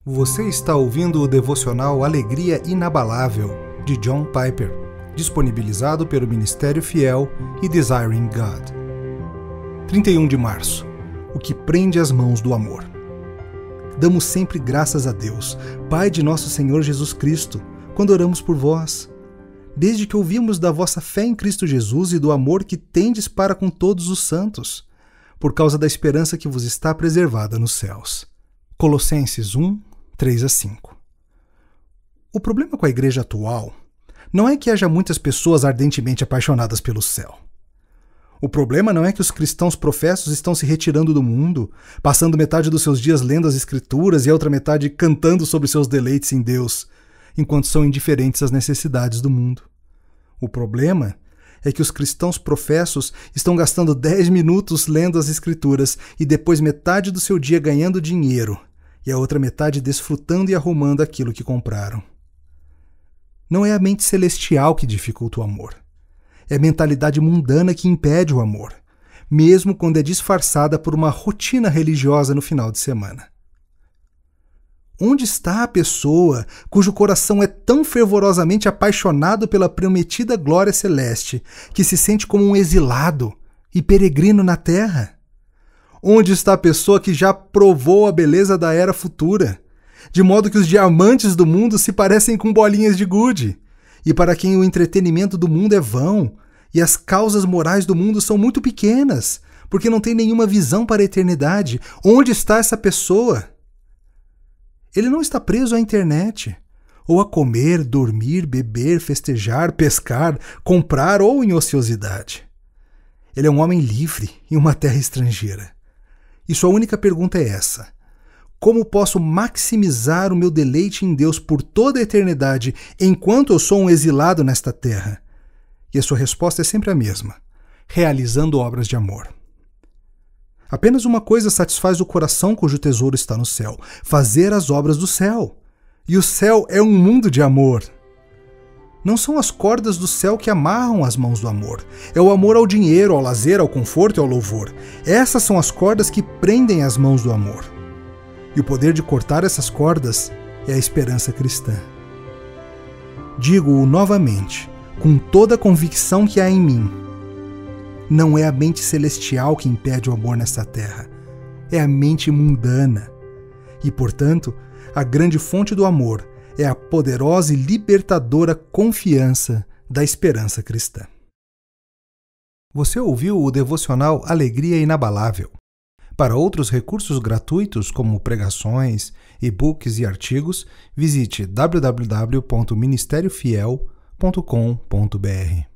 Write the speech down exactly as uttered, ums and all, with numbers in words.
Você está ouvindo o devocional Alegria Inabalável, de John Piper, disponibilizado pelo Ministério Fiel e Desiring God. trinta e um de março. O que prende as mãos do amor. Damos sempre graças a Deus, Pai de nosso Senhor Jesus Cristo, quando oramos por vós. Desde que ouvimos da vossa fé em Cristo Jesus e do amor que tendes para com todos os santos, por causa da esperança que vos está preservada nos céus. Colossenses um, três a cinco. O problema com a igreja atual não é que haja muitas pessoas ardentemente apaixonadas pelo céu. O problema não é que os cristãos professos estão se retirando do mundo, passando metade dos seus dias lendo as Escrituras e a outra metade cantando sobre seus deleites em Deus, enquanto são indiferentes às necessidades do mundo. O problema é que os cristãos professos estão gastando dez minutos lendo as Escrituras e depois metade do seu dia ganhando dinheiro, e a outra metade desfrutando e arrumando aquilo que compraram. Não é a mente celestial que dificulta o amor. É a mentalidade mundana que impede o amor, mesmo quando é disfarçada por uma rotina religiosa no final de semana. Onde está a pessoa cujo coração é tão fervorosamente apaixonado pela prometida glória celeste que se sente como um exilado e peregrino na terra? Onde está a pessoa que já provou a beleza da era futura, de modo que os diamantes do mundo se parecem com bolinhas de gude, e para quem o entretenimento do mundo é vão, e as causas morais do mundo são muito pequenas, porque não tem nenhuma visão para a eternidade? Onde está essa pessoa? Ele não está preso à internet, ou a comer, dormir, beber, festejar, pescar, comprar ou em ociosidade. Ele é um homem livre em uma terra estrangeira. E sua única pergunta é essa: como posso maximizar o meu deleite em Deus por toda a eternidade enquanto eu sou um exilado nesta terra? E a sua resposta é sempre a mesma: realizando obras de amor. Apenas uma coisa satisfaz o coração cujo tesouro está no céu: fazer as obras do céu. E o céu é um mundo de amor. Não são as cordas do céu que amarram as mãos do amor. É o amor ao dinheiro, ao lazer, ao conforto e ao louvor. Essas são as cordas que prendem as mãos do amor. E o poder de cortar essas cordas é a esperança cristã. Digo-o novamente, com toda a convicção que há em mim: não é a mente celestial que impede o amor nesta terra, é a mente mundana. E, portanto, a grande fonte do amor é a poderosa e libertadora confiança da esperança cristã. Você ouviu o devocional Alegria Inabalável. Para outros recursos gratuitos, como pregações, e-books e artigos, visite w w w ponto ministério fiel ponto com ponto b r.